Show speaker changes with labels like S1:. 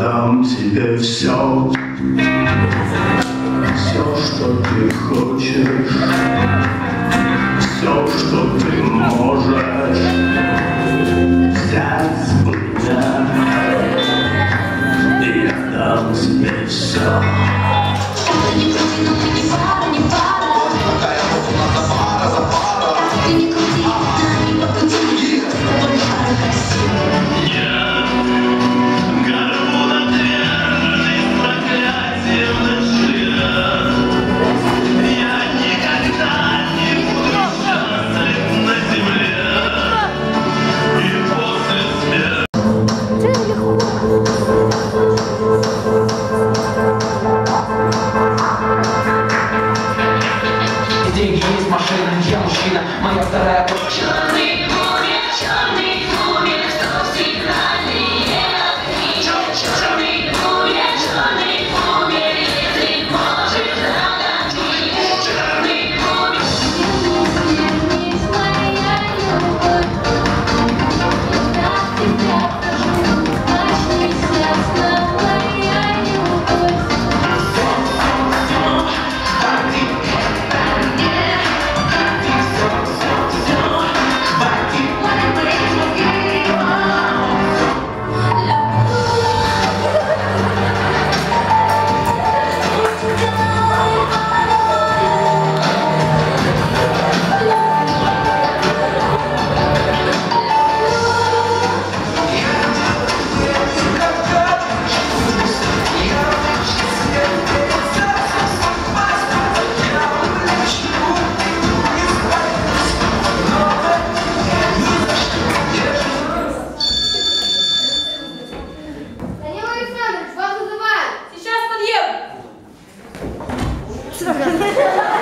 S1: дам тебе все, все, что ты хочешь, все, что ты можешь взять у меня. Я дам тебе все.
S2: Это не крути, но ты не пара, не пара.
S3: Какая комната, пара за пара.
S2: Ты не крути, но не покрути. Тобой пара красивая.
S4: Деньги есть, машина, я мужчина, моя вторая
S2: Черный бумер, что сигнальные огни. Черный бумер, если может догадать. Черный бумер. Вернись, моя любовь, я тебя прошу. Очнись, моя любовь.
S5: Данил Александрович, вас вызывают! Сейчас подъеду!